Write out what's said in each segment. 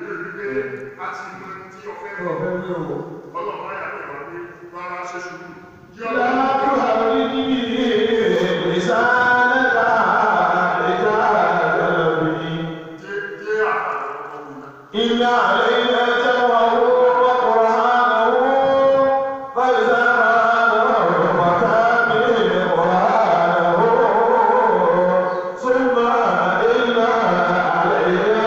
lè rí pé a ti mọ tí ọ̀fẹ́ wí o. Ọlọ́run ayà pé wà pé rárá ṣe ṣubú. Láàbù àrídì ìsàlẹ̀dà ìjà àjọbí. Jẹ́ àpàdé ọkọ̀ wù náà. Iná àlẹ́ ilẹ̀ jẹ́wọ́ owó ọkọ̀ hánàwó. Fáìsà hánàwó wàká mi ọ̀rọ̀ hánàwó. Súnmọ́ iná àlẹ́ ilẹ̀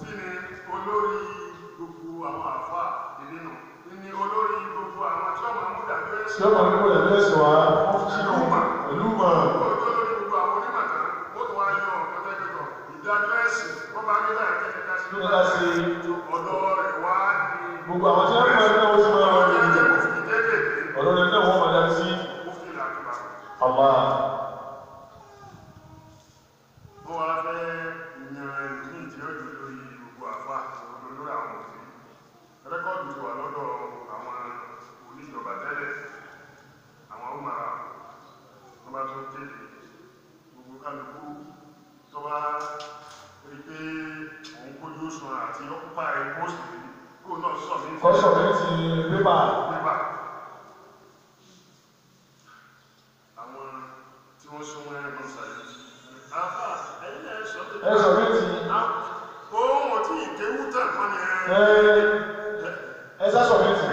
olórí gbogbo àwọn àfáà ìdínà ní olórí gbogbo àwọn tí wọ́n máa ẹ̀sìn. tí ó máa ń kó ẹ̀mí ẹ̀sìn wá fún sínú ìlú mọ̀. Ọjọ́ lórí gbogbo àwọn onímọ̀ kan, ó tún wá yan ọ̀kẹ́kẹ́kọ̀. Ìdájọ́ ẹ̀sìn, wọ́n bá gbé láì kẹ́kẹ́ ká sí. Kí ni ká ṣe? Ọ̀dọ́ rẹ̀ wá ní. Gbogbo àwọn tí wọ́n mọ̀ ẹgbẹ́ wọn sí máa ń rọrùn Ọjọ́ ìlú. mufti kéékèèké. Ọ̀dọ́ rẹ̀ náà wọ́n máa dá sí. Mufti làkùbà. Allah. Wọ́n wá fẹ́ yan ìlú tí ó jù lórí gbogbo àfà, lórí àwọn mufti. Rẹ́kọ́ọ̀dù ti wà lọ́dọ̀ àwọn oníjọba tẹ́lẹ̀, àwọn ọmọra, wọ́n bá tó kéde gbogbo kálukú tó bá rí pé òun kójú òṣùwọ̀n àti ọ́kúpà ìpósìtì kó náà sọ mí. Kọ́sọ̀ mi ti pépà. Àwọn tí wọ́n súnmọ́ ẹgbọ́n sàyẹ̀. Àfà, ẹ̀yìn ẹ̀ sọ pé. Ẹ sọ mi ti. Òun ò tí ì kéwú tàn wọ́n ni ẹ sá sọ mi ti.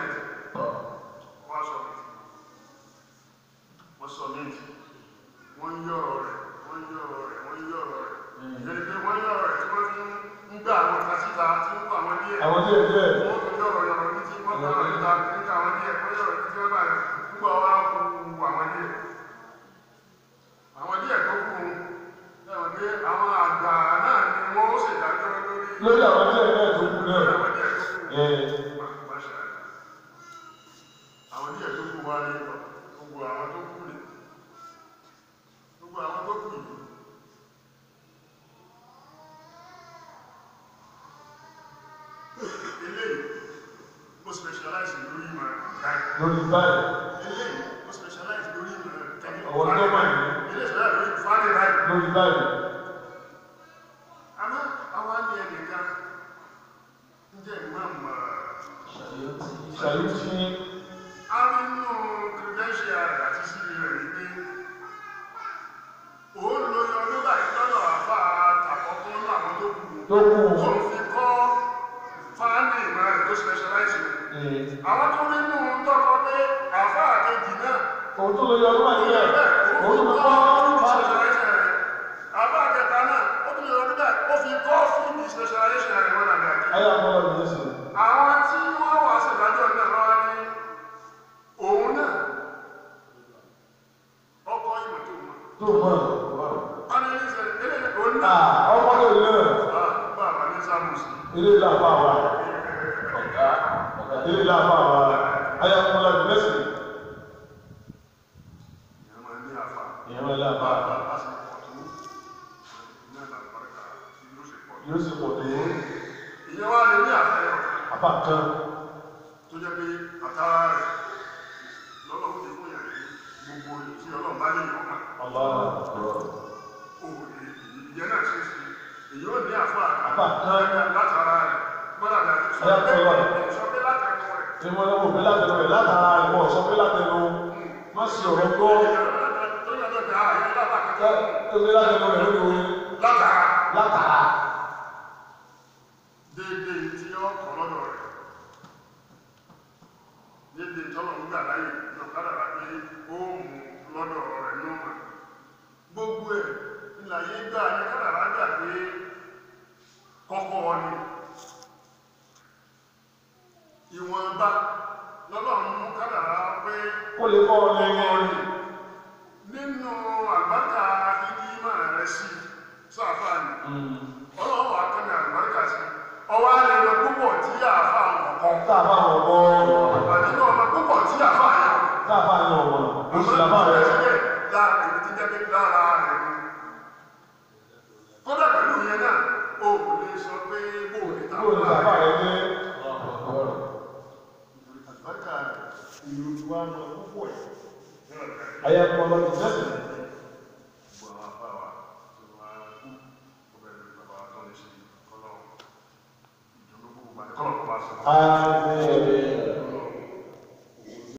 Wọ́n yọ̀rọ̀ rẹ̀. Ìyẹn pé wọ́n yọ̀rọ̀ rẹ̀ tí wọ́n fi ń gbà àwọn ìtàsíta tí ń kó àwọn díẹ̀. Àwọn díẹ̀ díẹ̀. Wọ́n tún yọ̀rọ̀ ní tí wọ́n gbà àwọn ìta níta àwọn díẹ̀. Wọ́n yọ̀rọ̀ ní tí wọ́n gbà púpọ̀ wá kú àwọn díẹ̀. Àwọn díẹ̀ tó kù ẹ̀wọ̀n pé àwọn àgbà náà ni wọ́n ó ṣèdájọ́ lórí àwọn díẹ̀ náà tó kù náà. Àwọn díẹ̀ tó kù. Àwọn díẹ̀ tó kù wá ní gbogbo àwọn tó kù ní. Gbogbo àwọn tó kù yìí. Eléyìí, ó specialize lórí ìmọ̀ báyìí. Lórí báyìí. Eléyìí, ó specialize lórí ìmọ̀ kẹ́lẹ́. Ọ̀wọ́ tó máa ń yìí. Eléyìí specialize lórí ìfáàdé báyìí. Lórí báyìí. Àmọ́ àwọn á ní ẹnìkan ń jẹ́ ìmọ̀ Ṣàyútì. A rí nínú credential rẹ̀ àti CV rẹ̀ wípé òun lo ọdún báyìí lọ́dọ̀ àfà àkọ́kọ́ nínú àwọn tó kù. Tó kù. Tó ń fi kọ́ fáánì ìmọ̀ rẹ̀ tó specialize rẹ̀. Àwọn tó nínú tọ́kọ pé àfà àkejì náà. Òun tó lè yọ ọdún báyìí rẹ̀. Òun tó lè kọ́ specialization rẹ̀. Àfà àkẹta náà, ó tún lè ọdún báyìí, ó fi kọ́ fíìmù specialization rẹ̀ wọ́n àgbà kí. ayé àpọ̀lọ̀ ní ẹ̀sìn. Àwọn tí wọ́n wà ṣèdájọ́ náà wá ní òun náà ọkọ̀ ìmọ̀ tó mọ̀. Tó mọ̀. Wọ́n ní ṣe eléyìí òun náà. Ọkọ̀ tó lè náà. Bàbá ní Sámúsì. Ilé ìlàpá wa. Ilé ìlàpá wa. Ayé àpọ̀lọ̀ ní ẹ̀sìn. Ìyẹn máa ní àfà. Ìyẹn máa ní àfà. Bàbá sì pọ̀ tó. Ìyẹn náà làbárẹ́kà yóò sì pọ̀ tó. Yóò sì pọ̀ tó. Ìyẹn wá lè ní àfẹ́ ọ̀kan. Àpá kan. Tó jẹ́ pé àtàrà rẹ̀ lọ́lọ́ ti fún ìyàn gbogbo tí Ọlọ́run bá lè yọ̀ kan. Ìyẹn náà ṣe sí. Èyí ò ní àfà kan látara rẹ̀. Gbọ́dọ̀ dà sọ pé látẹnu rẹ̀. Ìmọ̀ ẹ̀wọ̀n pé látẹnu rẹ̀ látara ìwọ̀n sọ pé látẹnu. Má sì ọ̀rọ̀ gbọ́. Tó yẹ lọ́dọ̀ ààyè lábàkà. Tó gbé látẹnu rẹ̀ lórí orin. Látara. Déédéé tí ó kọ̀ lọ́dọ̀ rẹ̀. Déédéé tọ́lọ̀ ń gbà láyé ní ọ̀kadàrà pé ó mú lọ́dọ̀ rẹ̀ ní ọmọ. Gbogbo ẹ̀ ìlàyé gbà ní kádàrà gbà pé kọ́kọ́ ni. Ìwọ̀nba lọ́lọ́run mú kádàrà pé Ó lè kọ́ ọ lẹ́yìn. nínú àgbàkà ìdí máa rẹ̀ sí sáfàánì. Ọlọ́run wà kẹ́mi àgbàkà sí. Ọwọ́ á lè lọ púpọ̀ tí àfà ọ̀kan. Táàbà wọ̀ bọ́. Àdínú ọmọ púpọ̀ tí àfà yẹn. Táàbà yẹn wọ̀. Ó sì làbá rẹ̀. Láàrin ti jẹ́ pé lára rẹ̀ ni. Kódà pẹ̀lú ìyẹn náà, o kò lè sọ pé bó o lè ta Bó ni bàbá rẹ̀ dé? Àgbàkà ìlú tí wàá mọ púpọ̀ ẹ̀. Ayé àpọ̀lọ̀ ní ẹ̀sìn. Gbogbo àwọn àfà wa tó wá kú, ó bẹ̀rẹ̀ lórí bàbá wa tó lè ṣe kọ́lọ́ ìdùnnú gbogbo àti kọ́lọ́ kó bá sọ. Àmín.